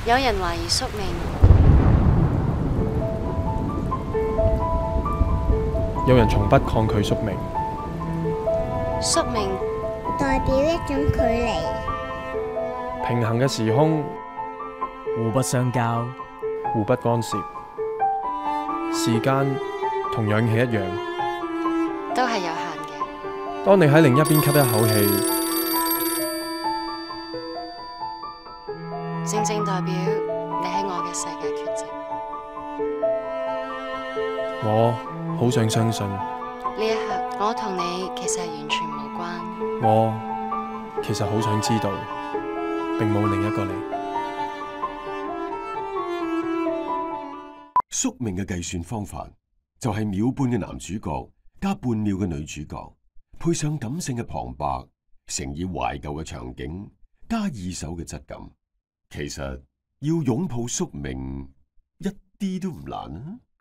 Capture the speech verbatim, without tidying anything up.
有人懷疑宿命， 有人從不抗拒宿命。 宿命代表一種距離， 平衡嘅時空， 互不相交， 互不干涉。時間同氧氣一樣， 都係有限嘅。 當你喺另一邊吸一口氣， 正正代表你喺我嘅世界缺席。 我好想相信， 呢一刻，我同你其實係完全無關。 我其實好想知道，並冇另一個你。 宿命嘅計算方法就係秒半嘅男主角加半秒嘅女主角，配上感性嘅旁白，乘以懷舊嘅場景，加二手嘅質感。其實要擁抱宿命，一啲都唔難啊！